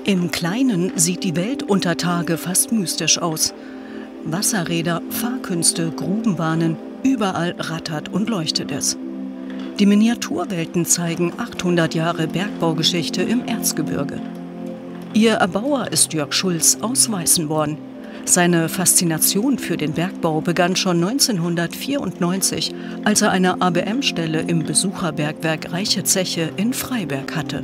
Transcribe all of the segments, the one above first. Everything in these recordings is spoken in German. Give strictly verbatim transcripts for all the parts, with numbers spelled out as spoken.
Im Kleinen sieht die Welt unter Tage fast mystisch aus. Wasserräder, Fahrkünste, Grubenbahnen, überall rattert und leuchtet es. Die Miniaturwelten zeigen achthundert Jahre Bergbaugeschichte im Erzgebirge. Ihr Erbauer ist Jörg Schulz aus Weißenborn. Seine Faszination für den Bergbau begann schon neunzehnhundertvierundneunzig, als er eine A B M-Stelle im Besucherbergwerk Reiche Zeche in Freiberg hatte.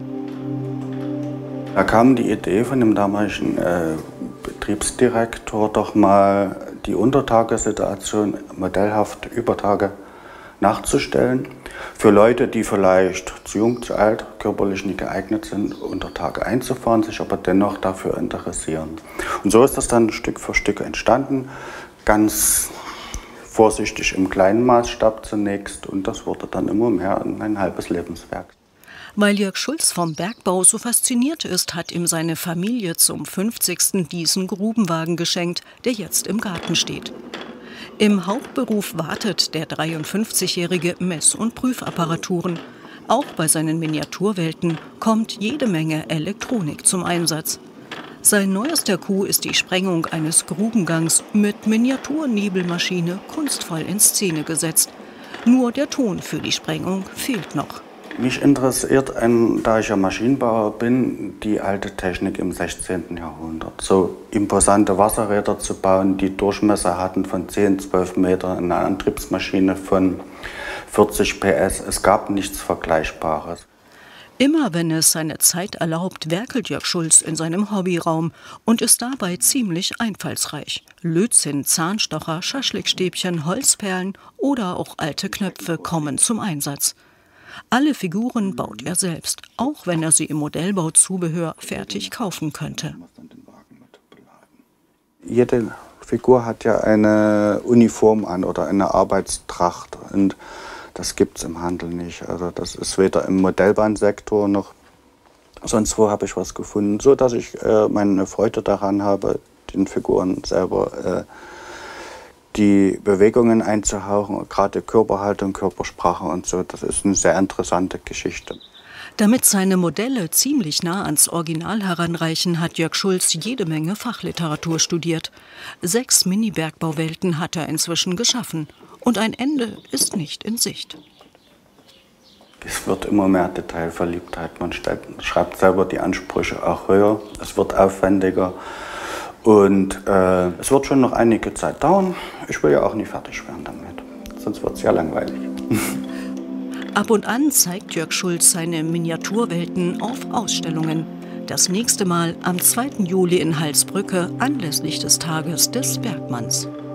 Da kam die Idee von dem damaligen äh, Betriebsdirektor, doch mal die Untertagessituation modellhaft über Tage nachzustellen. Für Leute, die vielleicht zu jung, zu alt, körperlich nicht geeignet sind, unter Tage einzufahren, sich aber dennoch dafür interessieren. Und so ist das dann Stück für Stück entstanden, ganz vorsichtig im kleinen Maßstab zunächst, und das wurde dann immer mehr ein halbes Lebenswerk. Weil Jörg Schulz vom Bergbau so fasziniert ist, hat ihm seine Familie zum fünfzigsten diesen Grubenwagen geschenkt, der jetzt im Garten steht. Im Hauptberuf wartet der dreiundfünfzigjährige Mess- und Prüfapparaturen. Auch bei seinen Miniaturwelten kommt jede Menge Elektronik zum Einsatz. Sein neuester Coup ist die Sprengung eines Grubengangs mit Miniaturnebelmaschine kunstvoll in Szene gesetzt. Nur der Ton für die Sprengung fehlt noch. Mich interessiert, ein, da ich ja Maschinenbauer bin, die alte Technik im sechzehnten Jahrhundert. So imposante Wasserräder zu bauen, die Durchmesser hatten von zehn, zwölf Metern, eine Antriebsmaschine von vierzig P S. Es gab nichts Vergleichbares. Immer wenn es seine Zeit erlaubt, werkelt Jörg Schulz in seinem Hobbyraum und ist dabei ziemlich einfallsreich. Lötzinn, Zahnstocher, Schaschlikstäbchen, Holzperlen oder auch alte Knöpfe kommen zum Einsatz. Alle Figuren baut er selbst, auch wenn er sie im Modellbauzubehör fertig kaufen könnte. Jede Figur hat ja eine Uniform an oder eine Arbeitstracht, und das gibt es im Handel nicht. Also das ist weder im Modellbahnsektor noch sonst wo habe ich was gefunden, so dass ich äh, meine Freude daran habe, den Figuren selber äh, die Bewegungen einzuhauchen, gerade Körperhaltung, Körpersprache und so. Das ist eine sehr interessante Geschichte. Damit seine Modelle ziemlich nah ans Original heranreichen, hat Jörg Schulz jede Menge Fachliteratur studiert. Sechs Mini-Bergbauwelten hat er inzwischen geschaffen. Und ein Ende ist nicht in Sicht. Es wird immer mehr Detailverliebtheit. Man stellt, schreibt selber die Ansprüche auch höher. Es wird aufwendiger. Und äh, es wird schon noch einige Zeit dauern. Ich will ja auch nie fertig werden damit. Sonst wird es ja langweilig. Ab und an zeigt Jörg Schulz seine Miniaturwelten auf Ausstellungen. Das nächste Mal am zweiten Juli in Halsbrücke anlässlich des Tages des Bergmanns.